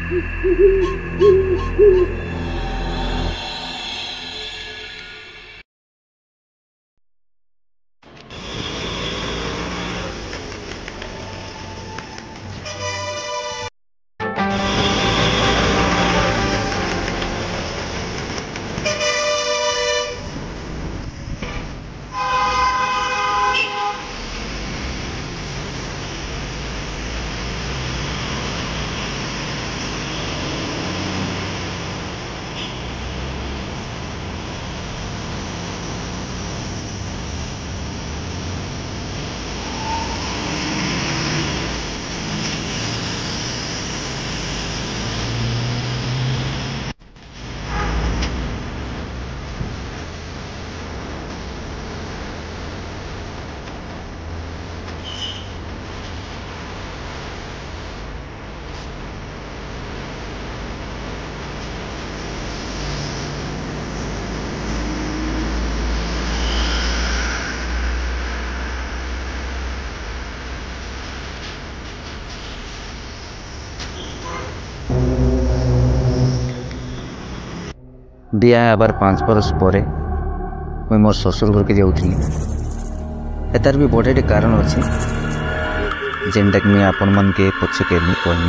बिया आबार 5 बरस पर मुई मोर ससुर घर के जाऊँगी। एतार भी बड़े कारण अच्छे जेनटा कि मुझे आपण मन के पछे कहनी कहनी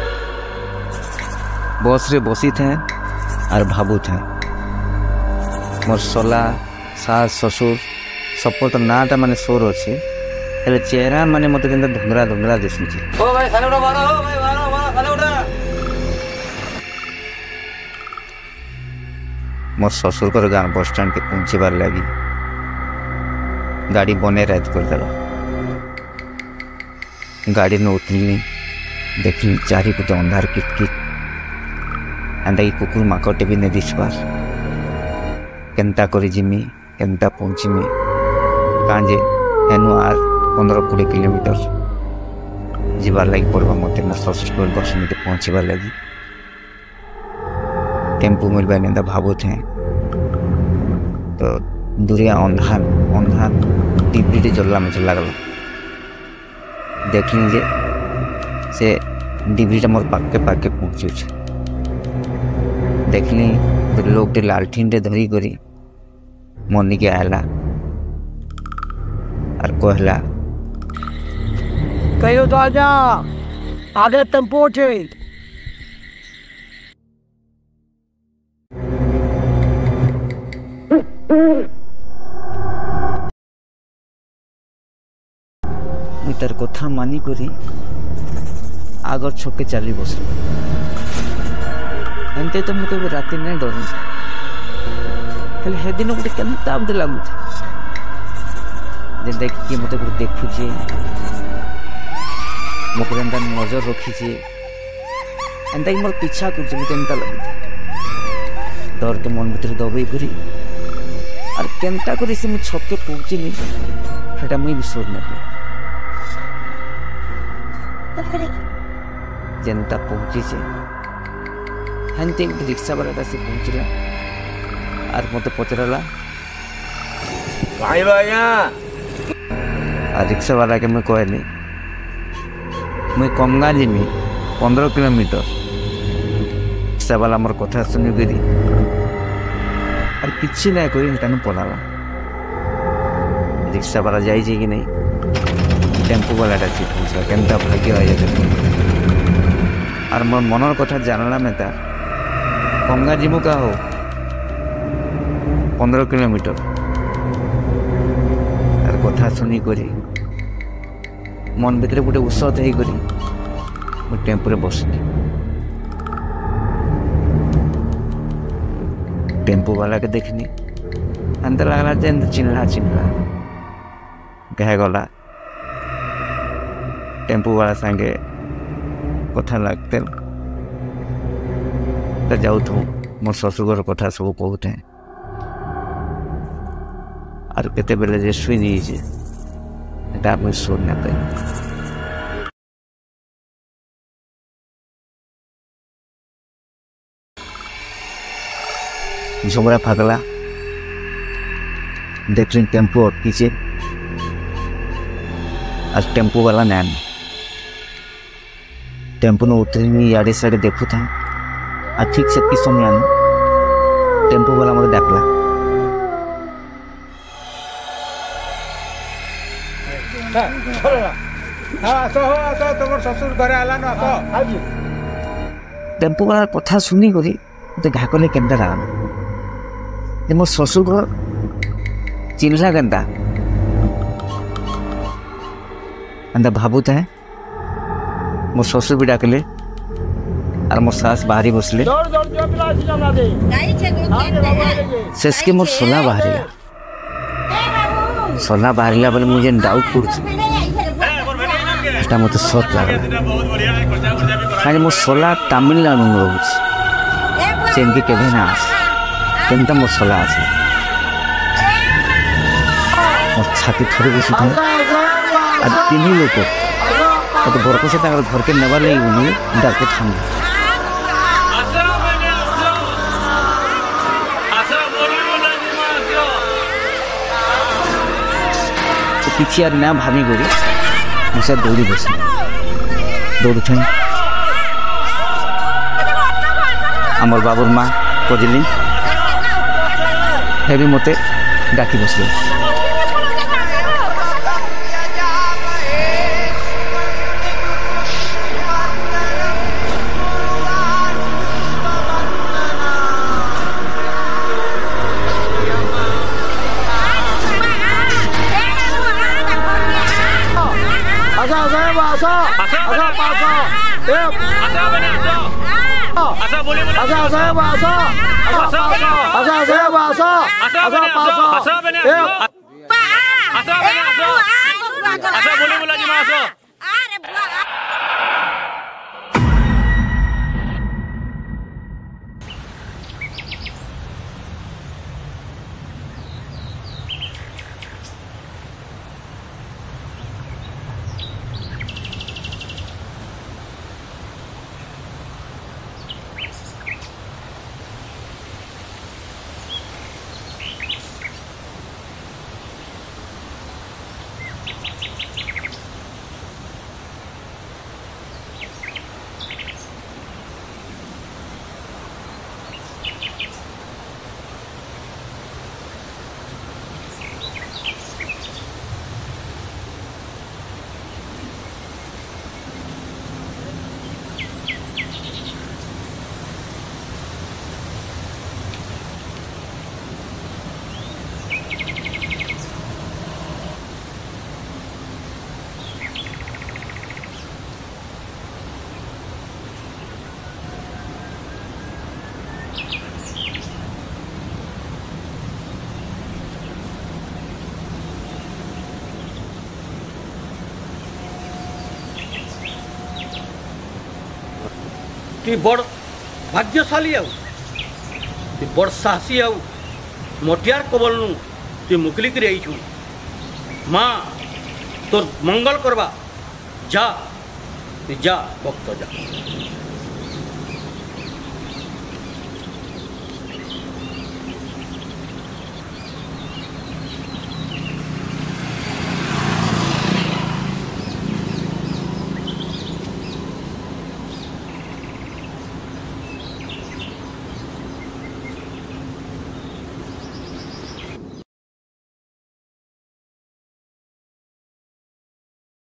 बस रे बसी थे और भावु थे मोर सला सास ससुर सब तो नाटा माने सोर अच्छे हेले चेहरा माने मत के धुंगरा धुंगरा दिशुचे। मोर ससुर को गाँव बस स्टैंड के पहुँचबार लगी गाड़ी बने रात करदेल। गाड़ी में उतरली देखली चारिपट अंधार किटकिट एंता कुकुर माकटे भी नहीं दिशबार केन्ता कर जिमी केन्ता पहुँचमी काजे हेनु आर 15-20 किलोमीटर जीवार लगी पड़वा मत मोर ससुर को 10 मिनट पहुँचबार लगी टेम्पू मिलवा नहीं भावु थे तो दूरिया अंधार अंधार टीपी जल्ला मुझे लगल देखली जे से डिब्रीटा मोर पाके पाके पहुँचुे देखली लोग लालठीन टे धरी करी मनी के आला और कहला कहियो तो आजा आगे टेम्पो छे। मुई तार कथा मानी करी आगर छके चली बस एमते तो मुझे राति नहीं डर हे दिन गोटे केन्ता मत लगुच जे देखिए मत गोटे देखुचे मोके एंता नजर रखीचे एंता मोर पीछा कर केन्ता लगुच डर तो मन भीतर दबई करी और केन्ता करी से मुझे छके पहुँचली सेटा मुई विश्वास नहीं जनता पहुँची से हेंते रिक्शा वाला से पहुँचला और मत पचराला रिक्शा वाला के मुझे कहली मुई कमगा जीमी 15 किलोमीटर रिक्शा वाला मोर कथा शुनिकी और किसी ना कर पलाला रिक्शा वाला जाए कि नहीं टेम्पू वाला से पहुँचला केन्ता भाग्य और मोर मनर कथा जानला में तार कंगा जीमु का हो 15 किलोमीटर और कथा शुनी करी मन भीतर गोटे उत्सत हो टेम्पू बसली टेम्पू वाला के देखनी एंता लगला जे चिन्हला चिन्हला कह गला टेम्पू वाला संगे कथा लगते तो जाऊ मोर ससुर कथा सब कहते और केते बेले जे शुई जाइए मुझे सुन ना पाई। झगड़ा फागला देखली टेम्पू अटकीचे और टेम्पू वाला नैन टेम्पो न उतरी इे सियाड़े देखु था आ ठीक से समय आने टेम्पो वाला मत डाकला टेम्पो वाला कथा शुणी करी मत घा कले के मो ससुर घर चिन्हला के भावु था मो ससुर भी डाकले और मोर सास बाहरी बसले शेष के मोर सोला बाहर बोले मुझे डाउट कर मत सत लगे कहीं मो सोला तमिलनाडु में रोचे इनके केवे ना आस केमता मोर सोला आस मोर छाती थोड़ी बसी था तीन लोग तो बरक से घर के नेबार लगे डाके थाम किसी ना भाभी करी मुझे दौड़ी बस दौड़ आमर बाबूर माँ खोजली हे भी मत डाकी बसले ती बड़ भाग्यशाली आउ ती बड़ साहसी आउ मोटियार कबल नु ती मुकली कर आईछु माँ तोर मंगल करवा जा ती जा भक्त जा।